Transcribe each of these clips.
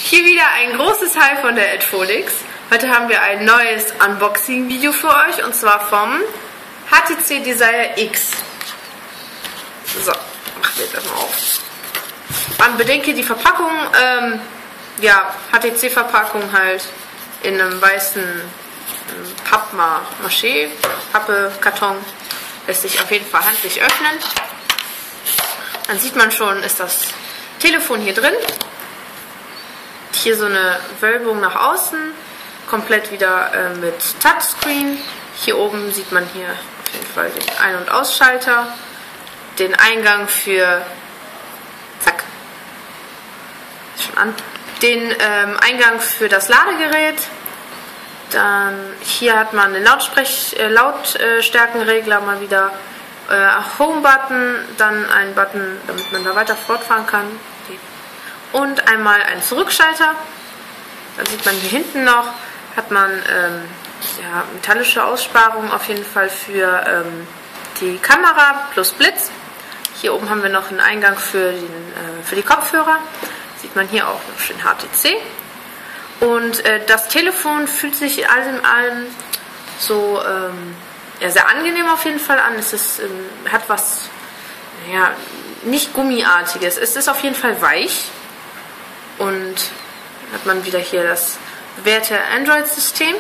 Hier wieder ein großes Hi von der Adfolix. Heute haben wir ein neues Unboxing-Video für euch und zwar vom HTC Desire X. So, machen wir das mal auf. Man bedenke die Verpackung, ja, HTC-Verpackung halt in einem weißen Pappmaché, Pappe-Karton. Lässt sich auf jeden Fall handlich öffnen. Dann sieht man schon, ist das Telefon hier drin. Hier so eine Wölbung nach außen, komplett wieder mit Touchscreen. Hier oben sieht man hier auf jeden Fall den Ein- und Ausschalter, den Eingang für, zack, ist schon an, den Eingang für das Ladegerät. Dann hier hat man den Lautstärkenregler mal wieder, Home-Button, dann einen Button, damit man da weiter fortfahren kann. Und einmal einen Zurückschalter. Dann sieht man hier hinten noch, hat man ja, metallische Aussparung auf jeden Fall für die Kamera plus Blitz. Hier oben haben wir noch einen Eingang für die Kopfhörer. Sieht man hier auch noch schön HTC. Und das Telefon fühlt sich alles in allem so ja, sehr angenehm auf jeden Fall an. Es ist, hat was, ja, nicht Gummiartiges. Es ist auf jeden Fall weich. Und hat man wieder hier das bewährte Android-System.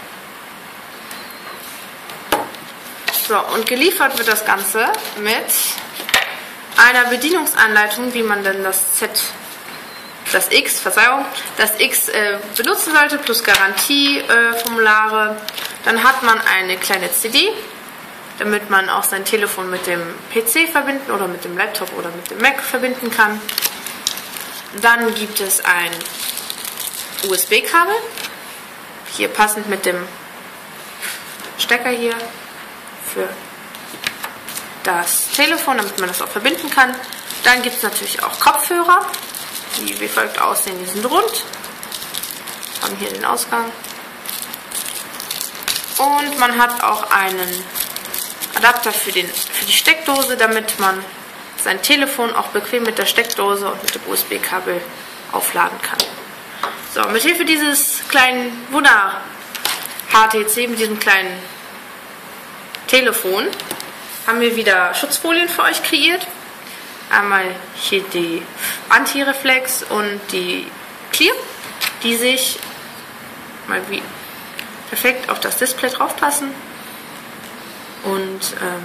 So, und geliefert wird das Ganze mit einer Bedienungsanleitung, wie man denn das X benutzen sollte, plus Garantieformulare. Dann hat man eine kleine CD, damit man auch sein Telefon mit dem PC verbinden oder mit dem Laptop oder mit dem Mac verbinden kann. Dann gibt es ein USB-Kabel, hier passend mit dem Stecker hier für das Telefon, damit man das auch verbinden kann. Dann gibt es natürlich auch Kopfhörer, die wie folgt aussehen. Die sind rund, haben hier den Ausgang. Und man hat auch einen Adapter für die Steckdose, damit man sein Telefon auch bequem mit der Steckdose und mit dem USB-Kabel aufladen kann. So, mit Hilfe dieses kleinen Wunder HTC, mit diesem kleinen Telefon, haben wir wieder Schutzfolien für euch kreiert. Einmal hier die Anti-Reflex und die Clear, die sich mal wie perfekt auf das Display drauf passen und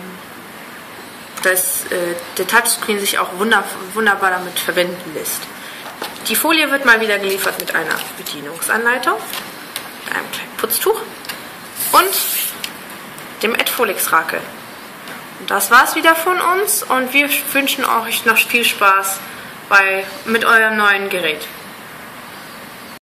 dass der Touchscreen sich auch wunderbar damit verwenden lässt. Die Folie wird mal wieder geliefert mit einer Bedienungsanleitung, einem kleinen Putztuch und dem Adfolix-Rakel. Und das war's wieder von uns und wir wünschen euch noch viel Spaß mit eurem neuen Gerät.